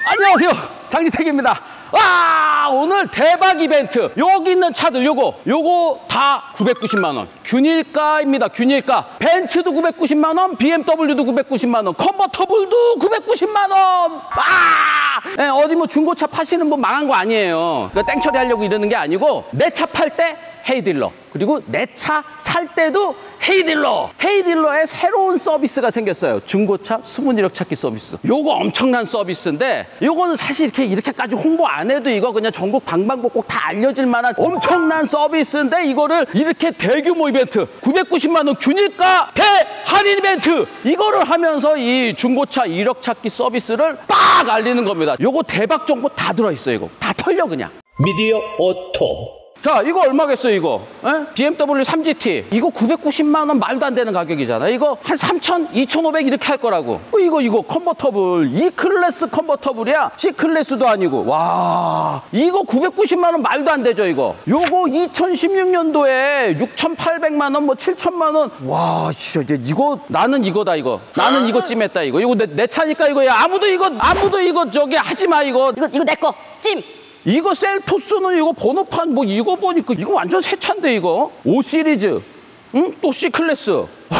안녕하세요, 장지택입니다. 와, 오늘 대박 이벤트. 여기 있는 차들 요거 다 990만 원. 균일가입니다. 균일가. 벤츠도 990만 원, BMW도 990만 원, 컨버터블도 990만 원. 와! 네, 어디 뭐 중고차 파시는 분 망한 거 아니에요. 그러니까 땡처리 하려고 이러는 게 아니고 내 차 팔 때 헤이딜러, 그리고 내 차 살 때도 헤이딜러. 헤이딜러에 새로운 서비스가 생겼어요. 중고차 수문 이력 찾기 서비스. 요거 엄청난 서비스인데, 요거는 사실 이렇게까지 홍보 안 해도 이거 그냥 전국 방방곡곡 다 알려질 만한 엄청난 서비스인데, 이거를 이렇게 대규모 이벤트 990만 원 균일가 대할인 이벤트, 이거를 하면서 이 중고차 이력 찾기 서비스를 빡 알리는 겁니다. 요거 대박 정보 다 들어있어요. 이거 다 털려 그냥. 미디어 오토. 자, 이거 얼마겠어요, 이거? 에? BMW 3GT. 이거 990만 원 말도 안 되는 가격이잖아. 이거 한 3,000, 2,500 이렇게 할 거라고. 이거 컨버터블. E클래스 컨버터블이야. C클래스도 아니고. 와, 이거 990만 원 말도 안 되죠, 이거. 요거 2016년도에 6,800만 원, 뭐 7,000만 원. 와, 진짜 이거 나는 이거다, 이거. 나는 이거 찜했다, 이거. 이거 내 차니까 이거야. 아무도 이거 저기 하지 마, 이거. 이거 내 거 찜. 이거 셀토스는 이거 번호판 뭐 이거 보니까 이거 완전 새 차인데, 이거 5 시리즈, 응? 또 C 클래스,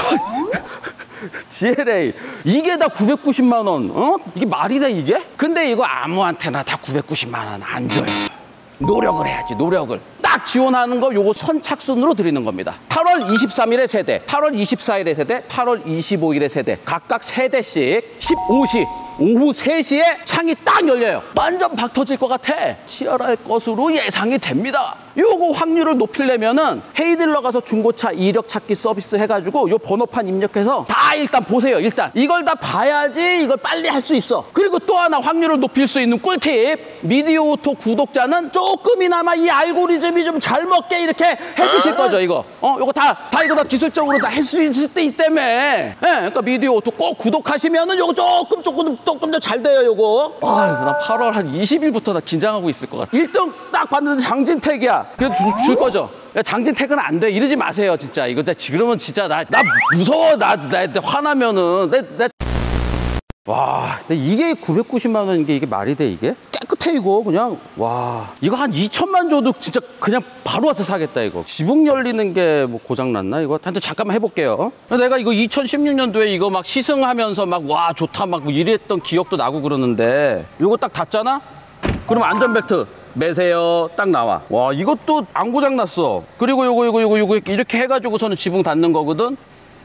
GLA, 이게 다 990만 원, 어? 이게 말이 돼 이게? 근데 이거 아무한테나 다 990만 원 안 줘요. 노력을 해야지, 노력을. 딱 지원하는 거 요거 선착순으로 드리는 겁니다. 8월 23일에 세대, 8월 24일에 세대, 8월 25일에 세대, 각각 3대씩 15시 오후 3시에 창이 딱 열려요. 완전 박 터질 것 같아. 치열할 것으로 예상이 됩니다. 요거 확률을 높이려면은 헤이딜러 가서 중고차 이력 찾기 서비스 해가지고 요 번호판 입력해서 다 일단 보세요. 일단 이걸 다 봐야지 이걸 빨리 할 수 있어. 그리고 또 하나 확률을 높일 수 있는 꿀팁, 미디어 오토 구독자는 조금이나마 이 알고리즘이 좀 잘 먹게 이렇게 해주실 거죠. 이거 요거 다 이거 다 기술적으로 다 할 수 있을 때 때문에, 그러니까 미디어 오토 꼭 구독하시면은 요거 조금 더 잘 돼요, 요거. 나 8월 한 20일부터 나 긴장하고 있을 것 같아. 1등 딱 봤는데 장진택이야. 그래도 줄 거죠. 야, 장진택은 안 돼. 이러지 마세요, 진짜. 이거 지금은 진짜 나 무서워. 나 화나면은 와, 근데 이게 990만 원인 게 이게 말이 돼, 이게? 깨끗해, 이거 그냥. 와, 이거 한 2천만 줘도 진짜 그냥 바로 와서 사겠다, 이거. 지붕 열리는 게 뭐 고장났나, 이거? 하여튼 잠깐만 해볼게요. 내가 이거 2016년도에 이거 막 시승하면서 막 와, 좋다 막 이랬던 기억도 나고 그러는데, 이거 딱 닫잖아? 그럼 안전벨트 매세요. 딱 나와. 와, 이것도 안 고장났어. 그리고 요거 이렇게 해가지고서는 지붕 닫는 거거든?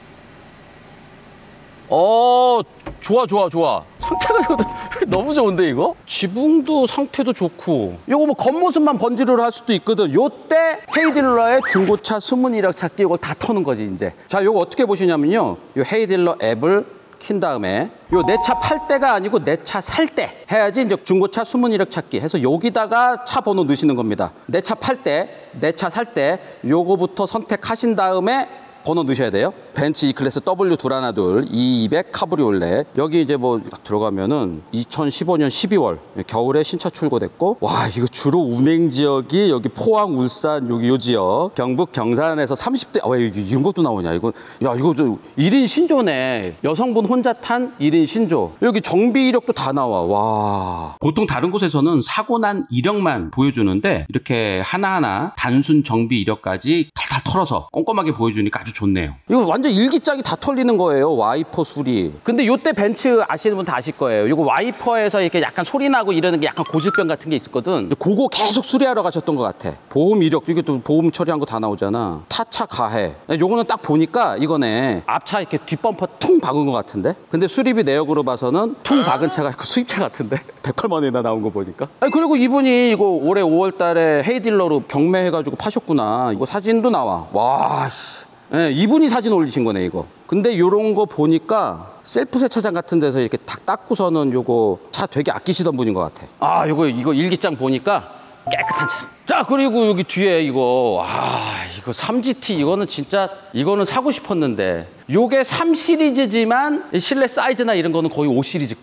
좋아. 상태가 이거 너무 좋은데, 이거? 지붕도 상태도 좋고. 요거 뭐 겉모습만 번지르르 할 수도 있거든. 요때 헤이딜러의 중고차 수문 이력 찾기 이걸 다 터는 거지, 이제. 자, 요거 어떻게 보시냐면요. 요 헤이딜러 앱을 킨 다음에 요 내 차 팔 때가 아니고 내 차 살 때 해야지 이제 중고차 수문 이력 찾기 해서 여기다가 차 번호 넣으시는 겁니다. 내 차 팔 때, 내 차 살 때 요거부터 선택하신 다음에 번호 넣으셔야 돼요. 벤츠 E클래스 W212 E200 카브리올레. 여기 이제 뭐 딱 들어가면은 2015년 12월 겨울에 신차 출고됐고, 와, 이거 주로 운행 지역이 여기 포항, 울산 요 지역, 경북 경산에서 30대. 왜 이런 것도 나오냐, 이거. 야, 이거 저 1인 신조네. 여성분 혼자 탄 1인 신조. 여기 정비 이력도 다 나와. 와. 보통 다른 곳에서는 사고 난 이력만 보여주는데 이렇게 하나하나 단순 정비 이력까지 탈탈 털어서 꼼꼼하게 보여주니까 아주 좋네요. 이거 완전 일기장이 다 털리는 거예요. 와이퍼 수리. 근데 요때 벤츠 아시는 분 다 아실 거예요. 이거 와이퍼에서 이렇게 약간 소리 나고 이러는 게 약간 고질병 같은 게 있었거든. 그거 계속 수리하러 가셨던 것 같아. 보험 이력, 이게 또 보험 처리한 거 다 나오잖아. 타차 가해. 요거는 딱 보니까 이거네. 앞차 이렇게 뒷범퍼 퉁 박은 것 같은데? 근데 수리비 내역으로 봐서는 퉁 박은 차가 수입차 같은데? 108만 원이나 나온 거 보니까. 아니, 그리고 이분이 이거 올해 5월 달에 헤이딜러로 경매해가지고 파셨구나. 이거 사진도 나와. 와, 씨. 네, 이분이 사진 올리신 거네, 이거. 근데 요런 거 보니까 셀프 세차장 같은 데서 이렇게 딱 닦고서는 요거 차 되게 아끼시던 분인 것 같아. 이거 일기장 보니까 깨끗한 차. 자, 그리고 여기 뒤에 이거, 이거 3GT, 이거는 사고 싶었는데, 요게 3 시리즈지만 실내 사이즈나 이런 거는 거의 5 시리즈급.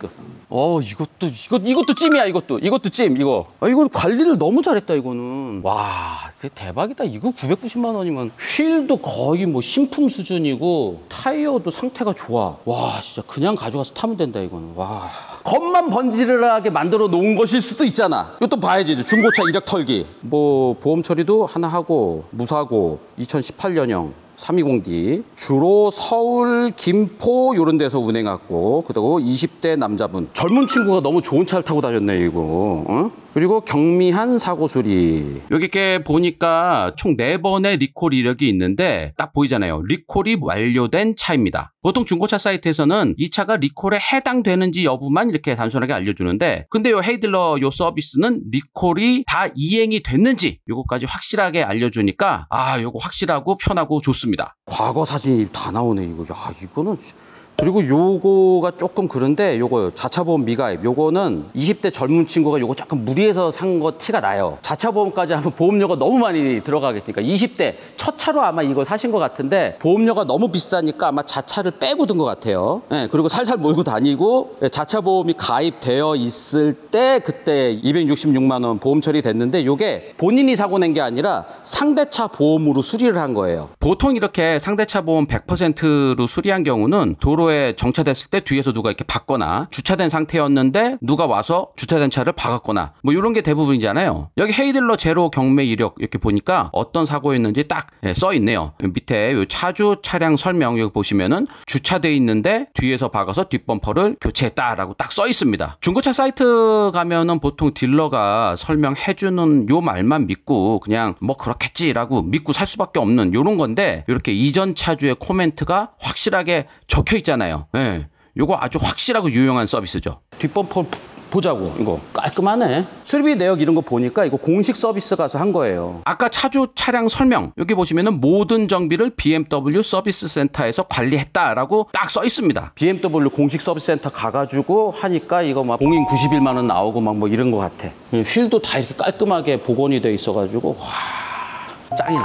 이것도 찜이야. 이것도 찜. 이건 관리를 너무 잘했다. 이거는 와, 진짜 대박이다. 이거 990만 원이면 휠도 거의 뭐 신품 수준이고 타이어도 상태가 좋아. 와, 진짜 그냥 가져가서 타면 된다. 이거는 와. 겉만 번지르르하게 만들어 놓은 것일 수도 있잖아. 이것도 봐야지. 중고차 이력 털기. 뭐 보험 처리도 하나 하고 무사고 2018년형 320D 주로 서울, 김포 이런 데서 운행했고, 그리고 20대 남자분 젊은 친구가 너무 좋은 차를 타고 다녔네 이거. 어? 그리고 경미한 사고 수리. 여기 이렇게 보니까 총 4번의 리콜 이력이 있는데 딱 보이잖아요. 리콜이 완료된 차입니다. 보통 중고차 사이트에서는 이 차가 리콜에 해당되는지 여부만 이렇게 단순하게 알려주는데, 근데 요 헤이딜러 요 서비스는 리콜이 다 이행이 됐는지 요거까지 확실하게 알려주니까 요거 확실하고 편하고 좋습니다. 과거 사진이 다 나오네 이거. 야, 이거는. 그리고 요거가 조금 그런데 요거 자차 보험 미가입. 요거는 20대 젊은 친구가 요거 조금 무리해서 산 거 티가 나요. 자차 보험까지 하면 보험료가 너무 많이 들어가겠으니까 20대 첫 차로 아마 이거 사신 것 같은데 보험료가 너무 비싸니까 아마 자차를 빼고 든 것 같아요. 네, 그리고 살살 몰고 다니고 자차 보험이 가입되어 있을 때 그때 266만 원 보험 처리됐는데 요게 본인이 사고 낸 게 아니라 상대차 보험으로 수리를 한 거예요. 보통 이렇게 상대차 보험 100%로 수리한 경우는 도로 에 정차됐을 때 뒤에서 누가 이렇게 박거나 주차된 상태였는데 누가 와서 주차된 차를 박았거나 뭐 이런 게 대부분이잖아요. 여기 헤이딜러 제로 경매 이력 이렇게 보니까 어떤 사고였는지 딱 써 있네요. 밑에 요 차주 차량 설명 여기 보시면은 주차돼 있는데 뒤에서 박아서 뒷범퍼를 교체했다라고 딱 써 있습니다. 중고차 사이트 가면은 보통 딜러가 설명해주는 요 말만 믿고 그냥 뭐 그렇겠지라고 믿고 살 수밖에 없는 요런 건데, 이렇게 이전 차주의 코멘트가 확실하게 적혀 있잖아요. 네, 요거 아주 확실하고 유용한 서비스죠. 뒷범퍼 보자고. 이거 깔끔하네. 수리비 내역 이런 거 보니까 이거 공식 서비스 가서 한 거예요. 아까 차주 차량 설명 여기 보시면은 모든 정비를 BMW 서비스 센터에서 관리했다라고 딱 써 있습니다. BMW 공식 서비스 센터 가가지고 하니까 이거 막 공인 91만 원 나오고 막 뭐 이런 거 같아. 휠도 다 이렇게 깔끔하게 복원이 돼 있어가지고 와, 짱이네.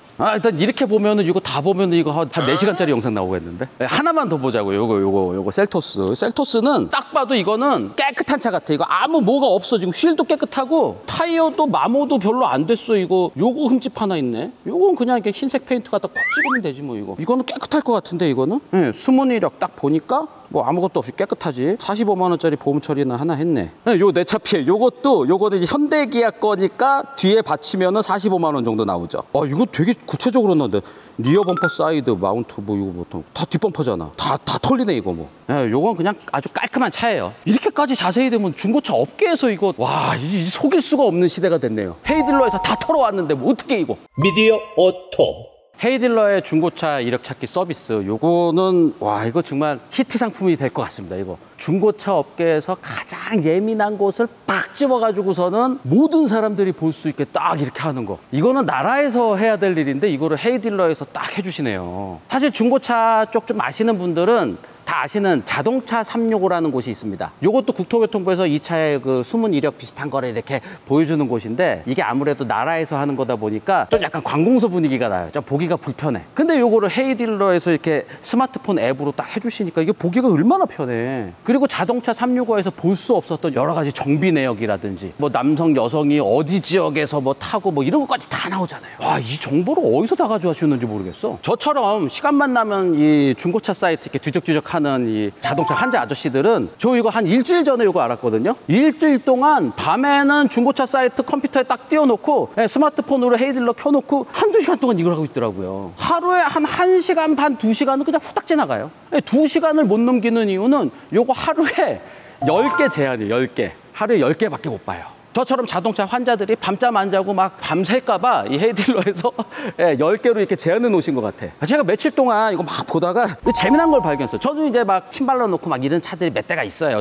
일단 이렇게 보면은 이거 다 보면은 이거 한 4시간짜리 영상 나오겠는데? 하나만 더 보자고요. 요거 셀토스. 셀토스는 딱 봐도 이거는 깨끗한 차 같아. 이거 아무 뭐가 없어. 지금 휠도 깨끗하고 타이어도 마모도 별로 안 됐어. 요거 흠집 하나 있네. 요건 그냥 이렇게 흰색 페인트 갖다 콕 찍으면 되지 뭐 이거. 이거는 깨끗할 것 같은데 이거는? 네, 수문 이력 딱 보니까 뭐 아무것도 없이 깨끗하지. 45만 원짜리 보험 처리는 하나 했네. 요 내 차 피해. 요거는 이제 현대기아 거니까 뒤에 받치면은 45만 원 정도 나오죠. 이거 되게 구체적으로 넣는데 리어 범퍼 사이드 마운트 뭐 이거 보통 다 뒷범퍼잖아. 다 털리네 이거 뭐. 요건 그냥 아주 깔끔한 차예요. 이렇게까지 자세히 되면 중고차 업계에서 이거 와, 이 속일 수가 없는 시대가 됐네요. 헤이딜러에서 다 털어왔는데 뭐 어떻게 이거. 미디어 오토. 헤이딜러의 중고차 이력 찾기 서비스, 요거는 와, 이거 정말 히트 상품이 될 것 같습니다. 이거 중고차 업계에서 가장 예민한 곳을 팍 집어가지고서는 모든 사람들이 볼 수 있게 딱 이렇게 하는 거. 이거는 나라에서 해야 될 일인데 이거를 헤이딜러에서 딱 해주시네요. 사실 중고차 쪽 좀 아시는 분들은 다 아시는 자동차 365라는 곳이 있습니다. 이것도 국토교통부에서 이 차의 그 수문 이력 비슷한 거를 이렇게 보여주는 곳인데, 이게 아무래도 나라에서 하는 거다 보니까 좀 약간 관공서 분위기가 나요. 좀 보기가 불편해. 근데 요거를 헤이딜러에서 이렇게 스마트폰 앱으로 딱 해주시니까 이게 보기가 얼마나 편해. 그리고 자동차 365에서 볼 수 없었던 여러 가지 정비 내역이라든지 뭐 남성 여성이 어디 지역에서 뭐 타고 뭐 이런 것까지 다 나오잖아요. 와, 이 정보를 어디서 다 가져가시는지 모르겠어. 저처럼 시간만 나면 이 중고차 사이트 이렇게 뒤적뒤적 하는 이 자동차 환자 아저씨들은 저 이거 한 일주일 전에 이거 알았거든요. 일주일 동안 밤에는 중고차 사이트 컴퓨터에 딱 띄워놓고 스마트폰으로 헤이딜러 켜놓고 한두 시간 동안 이걸 하고 있더라고요. 하루에 한 1시간 반, 2시간은 그냥 후딱 지나가요. 2시간을 못 넘기는 이유는 요거 하루에 10개 제한이에요. 10개. 하루에 10개밖에 못 봐요. 저처럼 자동차 환자들이 밤잠 안 자고 막 밤샐까봐 이 헤이딜러에서 10개로 이렇게 제한해 놓으신 것 같아. 제가 며칠 동안 이거 막 보다가 재미난 걸 발견했어요. 저도 이제 막 침발라 놓고 막 이런 차들이 몇 대가 있어요.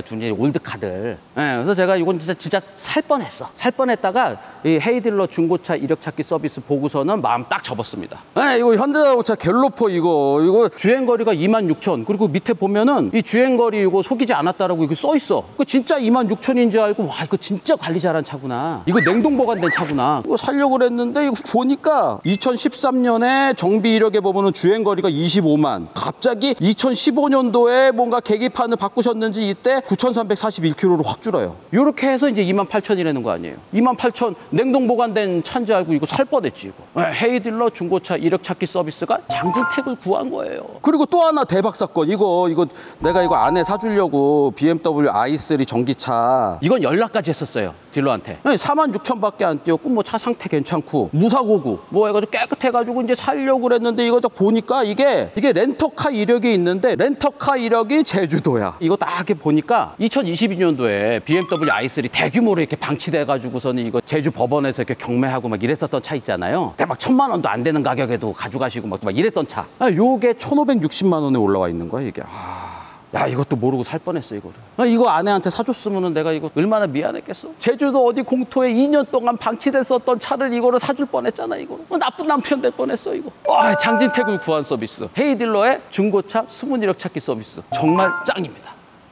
올드카들. 그래서 제가 이건 진짜 살 뻔했어. 살 뻔했다가 이 헤이딜러 중고차 이력 찾기 서비스 보고서는 마음 딱 접었습니다. 이거 현대자동차 갤로퍼 이거 주행거리가 26,000. 그리고 밑에 보면은 이 주행거리 이거 속이지 않았다라고 이거 써 있어. 진짜 26,000인 줄 알고 와, 이거 진짜 관리 잘한 차구나. 이거 냉동 보관된 차구나. 이거 살려고 그랬는데 이거 보니까 2013년에 정비 이력에 보면은 주행 거리가 25만. 갑자기 2015년도에 뭔가 계기판을 바꾸셨는지 이때 9,341km로 확 줄어요. 이렇게 해서 이제 28,000이라는 거 아니에요. 28,000 냉동 보관된 차인지 알고 이거 살 뻔했지 이거. 헤이딜러 중고차 이력 찾기 서비스가 장진택을 구한 거예요. 그리고 또 하나 대박 사건. 이거 내가 이거 아내 사주려고 BMW i3 전기차 이건 연락까지 했었어요. 딜러한테. 46,000밖에 안 뛰었고 뭐 차 상태 괜찮고 무사고구 뭐 해가지고 깨끗해가지고 이제 살려고 그랬는데 이거 딱 보니까 이게 렌터카 이력이 있는데 렌터카 이력이 제주도야. 이거 딱 이렇게 보니까 2022년도에 BMW i3 대규모로 이렇게 방치돼가지고서는 이거 제주 법원에서 이렇게 경매하고 막 이랬었던 차 있잖아요. 막 1,000만 원도 안 되는 가격에도 가져가시고 막 이랬던 차. 요게 1,560만 원에 올라와 있는 거야 이게. 야, 이것도 모르고 살 뻔했어, 이거를. 이거 아내한테 사줬으면 내가 이거 얼마나 미안했겠어. 제주도 어디 공터에 2년 동안 방치됐었던 차를 이거를 사줄 뻔했잖아, 이거를. 나쁜 남편 될 뻔했어, 이거. 장진택을 구한 서비스. 헤이딜러의 중고차 숨은 이력 찾기 서비스. 정말 짱입니다.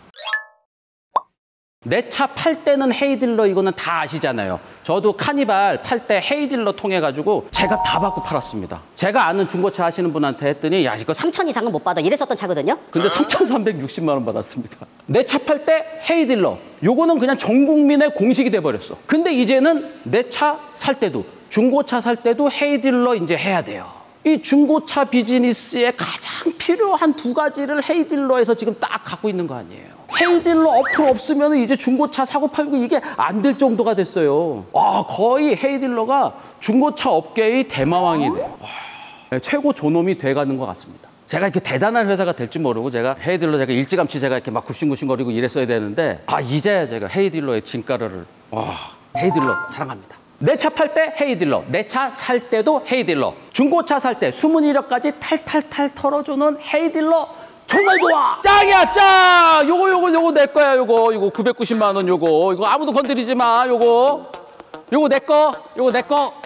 내 차 팔 때는 헤이딜러 이거는 다 아시잖아요. 저도 카니발 팔 때 헤이딜러 통해가지고 제가 다 받고 팔았습니다. 제가 아는 중고차 하시는 분한테 했더니 야 이거 3천 이상은 못 받아 이랬었던 차거든요. 근데 3,360만 원 받았습니다. 내 차 팔 때 헤이딜러 요거는 그냥 전 국민의 공식이 돼버렸어. 근데 이제는 내 차 살 때도 중고차 살 때도 헤이딜러 이제 해야 돼요. 이 중고차 비즈니스에 가장 필요한 두 가지를 헤이딜러에서 지금 딱 갖고 있는 거 아니에요. 헤이딜러 어플 없으면 이제 중고차 사고 팔고 이게 안 될 정도가 됐어요. 거의 헤이딜러가 중고차 업계의 대마왕이 돼요. 최고 존엄이 돼가는 것 같습니다. 제가 이렇게 대단한 회사가 될지 모르고 제가 헤이딜러 제가 일찌감치 제가 이렇게 막 굽신굽신거리고 이랬어야 되는데 이제야 제가 헤이딜러의 진가를 헤이딜러 사랑합니다. 내 차 팔 때 헤이딜러, 내 차 살 때도 헤이딜러, 중고차 살 때 숨은 이력까지 탈탈탈 털어주는 헤이딜러 정말 좋아! 짱이야, 짱! 요거 내 거야, 요거 990만 원 요거 아무도 건드리지 마, 요거 내 거.